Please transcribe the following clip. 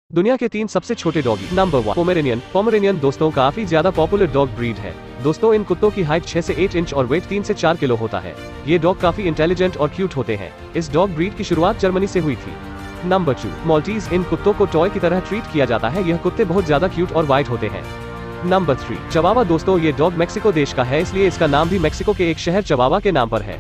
दुनिया के 3 सबसे छोटे डॉगी। Number 1 Pomeranian. पोमेरेनियन दोस्तों काफी ज्यादा पॉपुलर डॉग ब्रीड है। दोस्तों इन कुत्तों की हाइट 6 से 8 इंच और वेट 3 से 4 किलो होता है। ये डॉग काफी इंटेलिजेंट और क्यूट होते हैं। इस डॉग ब्रीड की शुरुआत जर्मनी से हुई थी। नंबर 2 मॉल्टीज। इन कुत्तों को टॉय की तरह ट्रीट किया जाता है। यह कुत्ते बहुत ज्यादा क्यूट और वाइट होते हैं। Number 3 chihuahua. दोस्तों ये डॉग मेक्सिको देश का है, इसलिए इसका नाम भी मेक्सिको के एक शहर चवावा के नाम पर है।